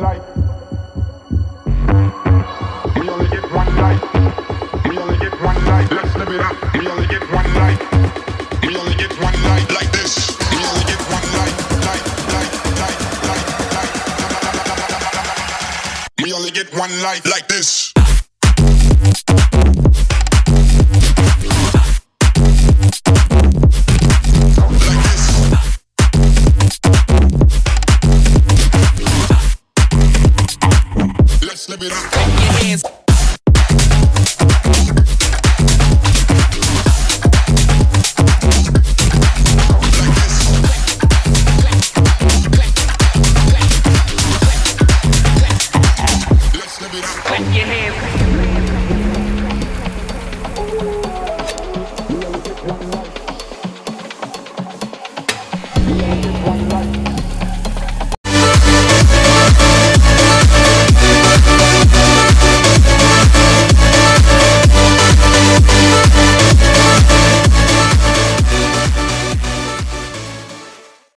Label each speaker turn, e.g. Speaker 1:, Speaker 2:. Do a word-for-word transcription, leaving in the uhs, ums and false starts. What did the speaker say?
Speaker 1: life. We only get one life. We only get one life. Let's live it up. We only get one life. We only get one life like this. We only get one life. Life, life, life, life, life. We only get one life like this.